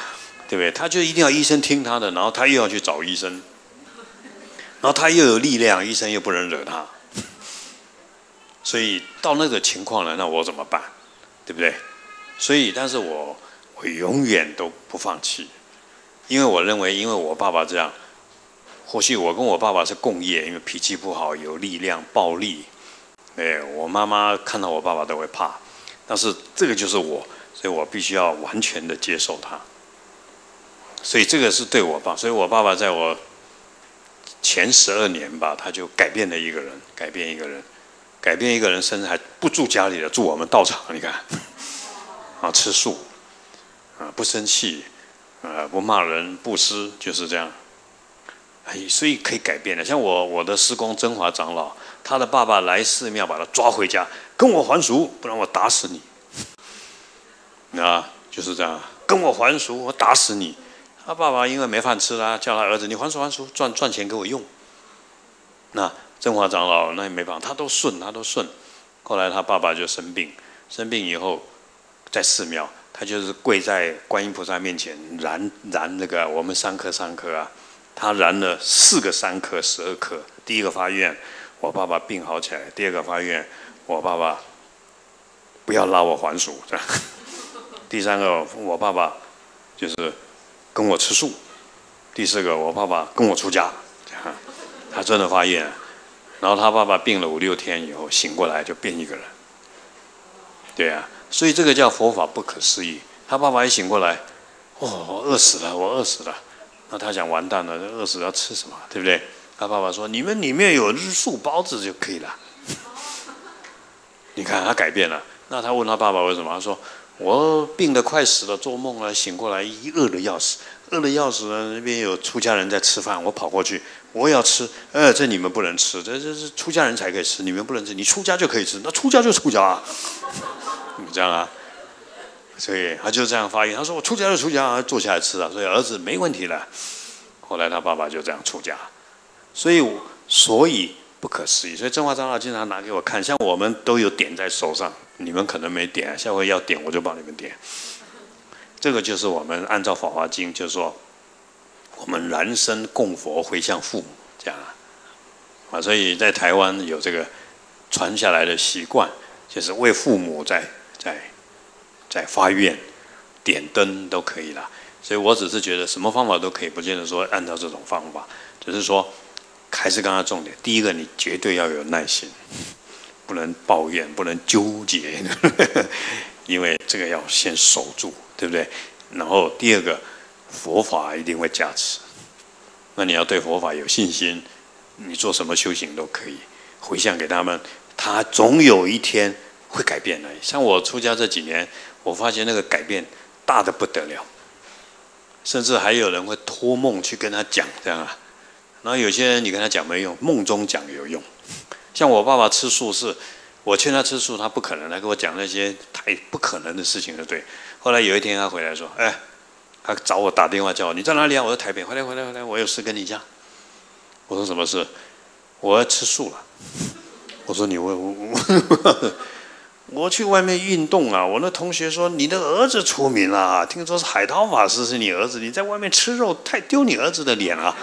对不对？他就一定要医生听他的，然后他又要去找医生，然后他又有力量，医生又不能惹他，所以到那个情况了，那我怎么办？对不对？所以，但是我我永远都不放弃，因为我认为，因为我爸爸这样，或许我跟我爸爸是共业，因为脾气不好，有力量，暴力。哎，我妈妈看到我爸爸都会怕，但是这个就是我，所以我必须要完全的接受他。所以这个是对我爸，所以我爸爸在我前十二年吧，他就改变了一个人，改变一个人，改变一个人，甚至还不住家里了，住我们道场，你看，啊，吃素，啊，不生气，啊，不骂人，布施，就是这样。哎，所以可以改变的。像我我的师公真华长老，他的爸爸来寺庙把他抓回家，跟我还俗，不然我打死你。啊，就是这样，跟我还俗，我打死你。他爸爸因为没饭吃啦，叫他儿子你还俗还俗，赚赚钱给我用。那真华长老那也没办法，他都顺，他都顺。后来他爸爸就生病，生病以后在寺庙，他就是跪在观音菩萨面前燃燃那个我们三颗三颗啊。他燃了四个三颗十二颗，第一个发愿，我爸爸病好起来；第二个发愿，我爸爸不要拉我还俗；这样，第三个我爸爸就是跟我吃素；第四个我爸爸跟我出家。这样，他真的发愿，然后他爸爸病了五六天以后醒过来就变一个人。对啊，所以这个叫佛法不可思议。他爸爸一醒过来，哦，我饿死了，我饿死了。那他想完蛋了，饿死要吃什么，对不对？他爸爸说：“你们里面有日素包子就可以了。”你看他改变了。那他问他爸爸为什么？他说：“我病得快死了，做梦了，醒过来一饿得要死，饿得要死了。那边有出家人在吃饭，我跑过去，我也要吃。呃，这你们不能吃，这这是出家人才可以吃，你们不能吃。你出家就可以吃，那出家就出家啊，这样啊。”所以他就这样发愿，他说我出家就出家，坐下来吃啊。所以儿子没问题了。后来他爸爸就这样出家，所以所以不可思议。所以真华长老经常拿给我看，像我们都有点在手上，你们可能没点，下回要点我就帮你们点。这个就是我们按照《法华经》，就是说我们燃身供佛回向父母这样啊。所以在台湾有这个传下来的习惯，就是为父母在在。在发愿、点灯都可以啦，所以我只是觉得什么方法都可以，不见得说按照这种方法，只是说还是刚刚重点。第一个，你绝对要有耐心，不能抱怨，不能纠结，因为这个要先守住，对不对？然后第二个，佛法一定会加持，那你要对佛法有信心，你做什么修行都可以回向给他们，他总有一天会改变的。像我出家这几年，我发现那个改变大得不得了，甚至还有人会托梦去跟他讲这样啊。然后有些人你跟他讲没用，梦中讲有用。像我爸爸吃素是，我劝他吃素，他不可能来跟我讲那些太不可能的事情，对不对？后来有一天他回来说：“哎，他找我打电话叫我，你在哪里啊？我在台北，回来回来回来，我有事跟你讲。”我说：“什么事？”我要吃素了。我说：“你问我。”我去外面运动啊，我那同学说你的儿子出名了啊，听说是海涛法师是你儿子，你在外面吃肉太丢你儿子的脸啊。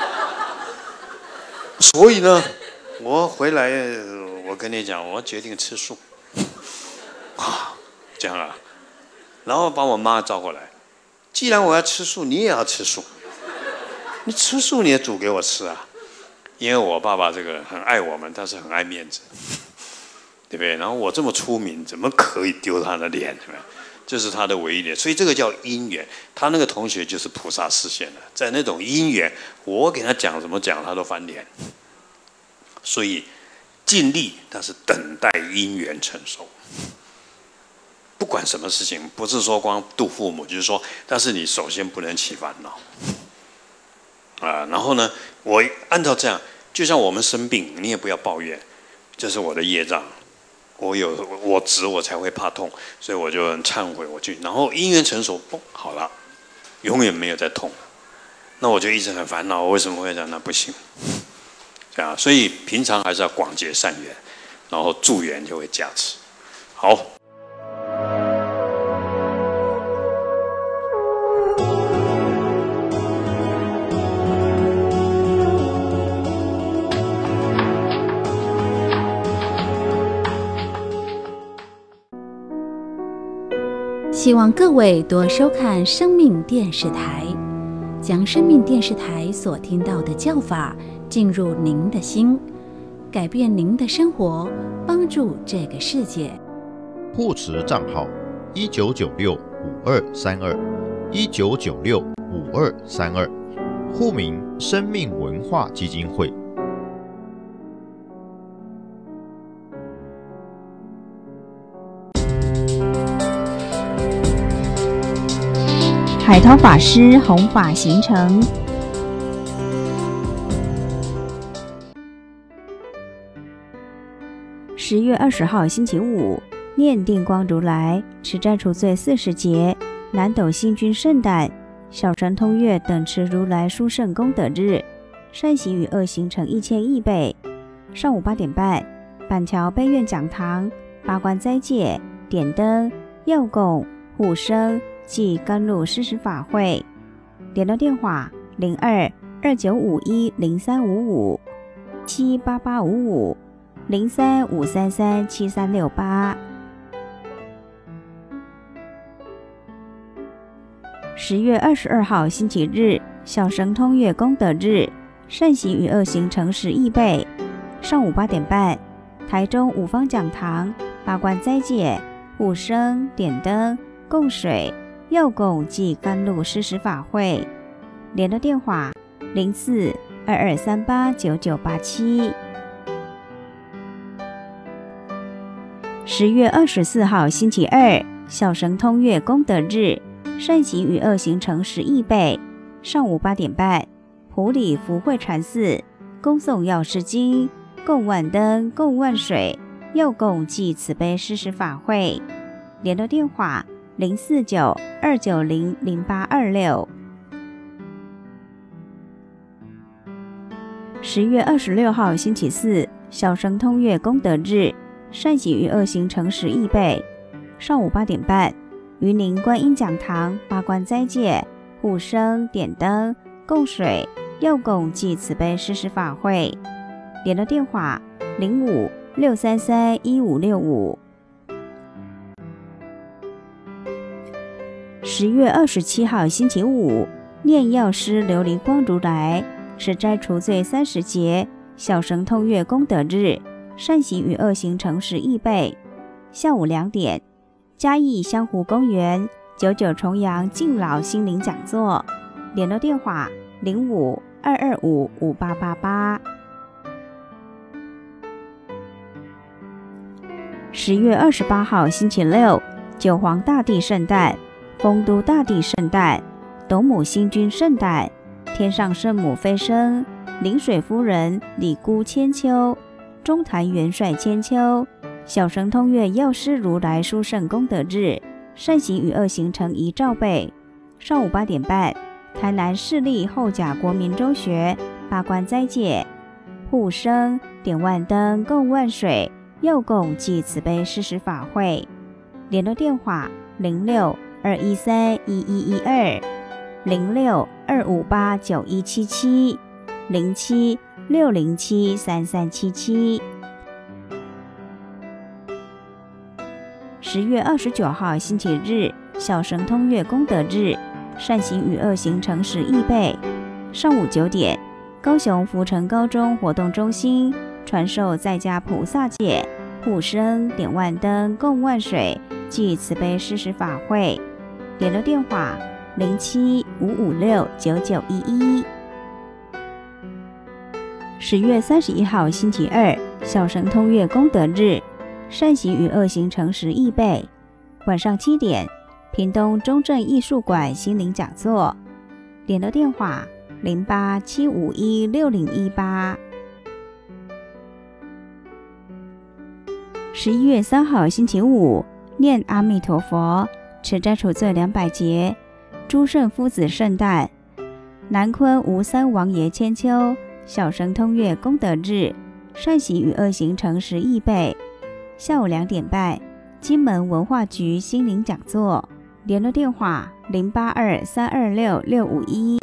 所以呢，我回来，我跟你讲，我决定吃素，啊，这样啊，然后把我妈招过来，既然我要吃素，你也要吃素，你吃素你也煮给我吃啊，因为我爸爸这个人很爱我们，但是很爱面子。对不对？然后我这么出名，怎么可以丢他的脸？对吧？这是他的唯一点，所以这个叫因缘。他那个同学就是菩萨示现的，在那种因缘，我给他讲怎么讲，他都翻脸。所以尽力，但是等待因缘成熟。不管什么事情，不是说光度父母，就是说，但是你首先不能起烦恼啊。然后呢，我按照这样，就像我们生病，你也不要抱怨，这是我的业障。我有我执，我才会怕痛，所以我就很忏悔，我去，然后因缘成熟，嘣，好了，永远没有再痛。那我就一直很烦恼，我为什么会这样？那不行，这样，所以平常还是要广结善缘，然后助缘就会加持。好。 希望各位多收看生命电视台，将生命电视台所听到的教法进入您的心，改变您的生活，帮助这个世界。 护持账号一九九六五二三二一九九六五二三二，户名生命文化基金会。 海涛法师弘法行程。十月二十号星期五，念定光如来持斋除罪四十节，南斗星君圣诞，小乘通月等持如来殊胜功德日，善行与恶行成一千亿倍。上午八点半，板桥悲愿讲堂八关斋戒、点灯、药供、护生暨甘露施食法会。联络电话零二二九五一零三五五七八八五五零三五三三七三六八。十月二十二号星期日，小乘通月功德日，善行与恶行成十亿倍。上午八点半，台中五方讲堂八关斋戒、护生、点灯、供水、药供暨甘露施食法会。联络电话零四二二三八九九八七。十月二十四号星期二，小乘通月功德日，善行与恶行成十亿倍。上午八点半，埔里福慧禅寺恭诵药师经、供万灯、供万水、药供暨慈悲施食法会。联络电话零四九二九零零八二六。十月二十六号星期四，小乘通月功德日，善行与恶行成十亿倍。上午八点半，云林观音讲堂八关斋戒、护生、点灯、供水、药供暨慈悲施食法会。联络电话零五六三三一五六五。十月二十七号星期五，念药师琉璃光如来持斋除罪三十节，小乘通月功德日，善行与恶行成十亿倍。下午两点，嘉义香湖公园九九重阳敬老心灵讲座。联络电话零五二二五五八八八。十月二十八号星期六，九皇大帝圣诞、丰都大帝圣诞、斗母星君圣诞、天上圣母飞升、临水夫人李姑千秋、中坛元帅千秋、小乘通月药师如来殊胜功德日，善行与恶行成一兆倍。上午八点半，台南市立后甲国民中学八关斋戒、护生、点万灯、供万水、药供暨慈悲施食法会。联络电话零六二一三一一一二零六二五八九一七七零七六零七三三七七。十月二十九号星期日，小乘通月功德日，善行与恶行成十亿倍。上午九点，高雄福成高中活动中心传授在家菩萨戒、护生、点万灯、供万水暨慈悲施食法会。联络电话零七五五六九九一一。十月三十一号星期二，小乘通月功德日，善行与恶行成十亿倍。晚上七点，屏东中正艺术馆心灵讲座。联络电话零八七五一六零一八。十一月三号星期五，念阿弥陀佛，持斋除罪两百节，诸圣夫子圣诞，南昆吴三王爷千秋，小乘通月功德日，善行与恶行成十亿倍。下午两点半，金门文化局心灵讲座。联络电话零八二三二六六五一。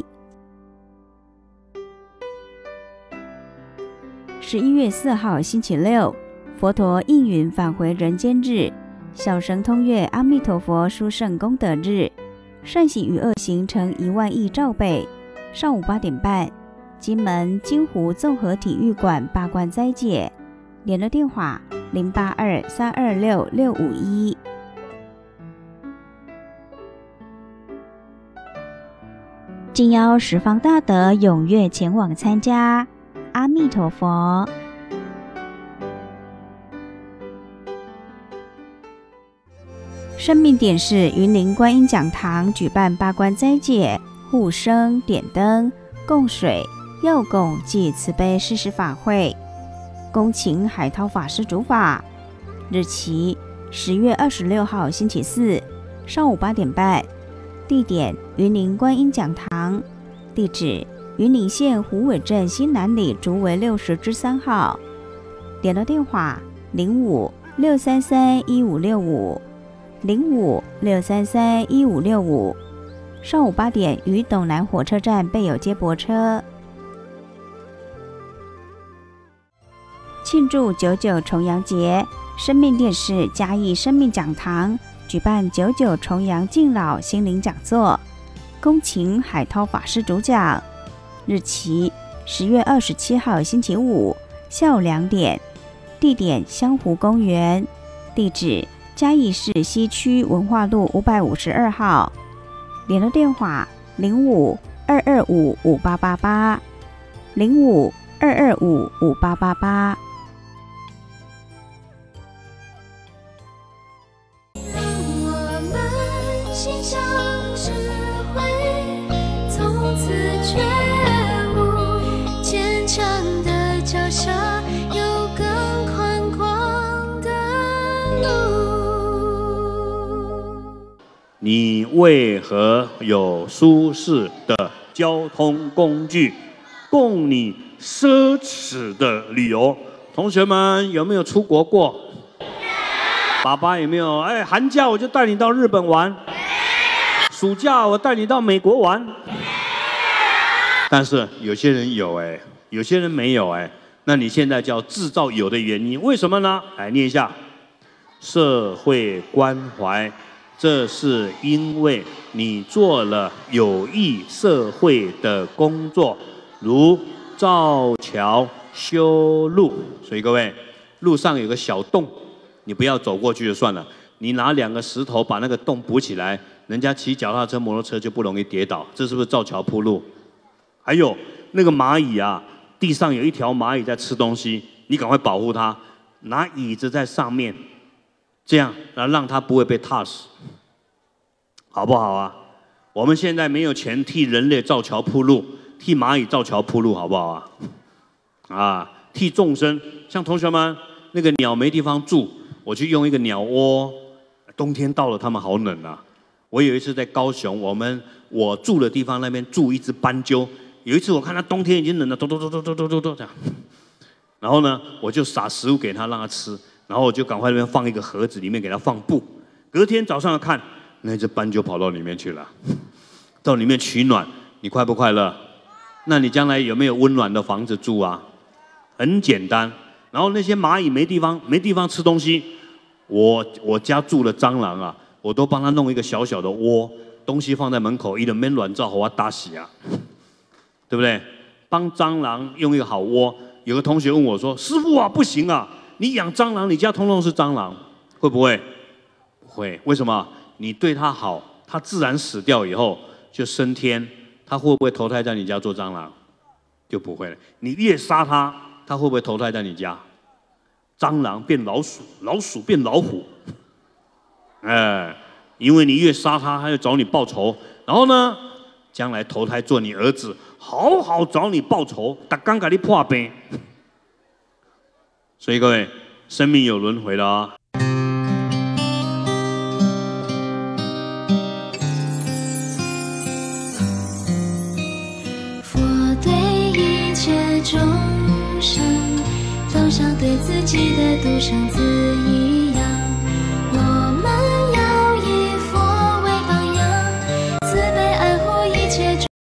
十一月四号星期六，佛陀应允返回人间日， 小神通阅阿弥陀佛殊胜功德日，善喜与恶行成一万亿兆倍。上午八点半，金门金湖综合体育馆八关斋戒，联络电话零八二三二六六五一。敬邀十方大德踊跃前往参加。阿弥陀佛。生命点示云林观音讲堂举办八关斋戒、护生、点灯、供水、药供暨慈悲施食法会，恭请海涛法师主法。日期十月二十六号星期四上午八点半，地点云林观音讲堂，地址云林县虎尾镇新南里竹围六十之三号，联络电话零五六三三一五六五零五六三三一五六五。上午八点于斗南火车站备有接驳车。庆祝九九重阳节，生命电视嘉义生命讲堂举办九九重阳敬老心灵讲座，恭请海涛法师主讲。日期十月二十七号星期五下午两点，地点香湖公园，地址嘉义市西区文化路五百五十二号，联络电话零五二二五五八八八零五二二五五八八八。 心向智慧，从此觉悟，坚强的脚下有更宽广的路。 你为何有舒适的交通工具供你奢侈的旅游？同学们有没有出国过？爸爸有没有？哎，寒假我就带你到日本玩，暑假我带你到美国玩。但是有些人有哎，有些人没有哎。那你现在叫制造有的原因，为什么呢？来念一下：社会关怀，这是因为你做了有益社会的工作，如造桥、修路。所以各位，路上有个小洞，你不要走过去就算了，你拿两个石头把那个洞补起来，人家骑脚踏车、摩托车就不容易跌倒。这是不是造桥铺路？还有那个蚂蚁啊，地上有一条蚂蚁在吃东西，你赶快保护它，拿椅子在上面，这样然后让它不会被踏死，好不好啊？我们现在没有钱替人类造桥铺路，替蚂蚁造桥铺路，好不好啊？啊，替众生，像同学们那个鸟没地方住，我去用一个鸟窝，冬天到了，它们好冷啊。我有一次在高雄，我们我住的地方那边住一只斑鸠，有一次我看它冬天已经冷了，咚咚咚咚咚咚咚咚这样，然后呢，我就撒食物给它让它吃，然后我就赶快那边放一个盒子，里面给它放布。隔天早上看，那只斑鸠跑到里面去了，到里面取暖，你快不快乐？那你将来有没有温暖的房子住啊？很简单。然后那些蚂蚁没地方没地方吃东西，我我家住了蟑螂啊，我都帮他弄一个小小的窝，东西放在门口，一人免乱照，好啊打死啊，对不对？帮蟑螂用一个好窝。有个同学问我说：“师父啊，不行啊，你养蟑螂，你家通通是蟑螂，会不会？不会，为什么？你对它好，它自然死掉以后就升天，它会不会投胎在你家做蟑螂？就不会了。你越杀它，它会不会投胎在你家？蟑螂变老鼠，老鼠变老虎，哎，因为你越杀它，它就找你报仇。然后呢，将来投胎做你儿子，好好找你报仇，打刚给你破病。所以各位，生命有轮回的啊。 佛对一切众生，都像对自己的独生子一样。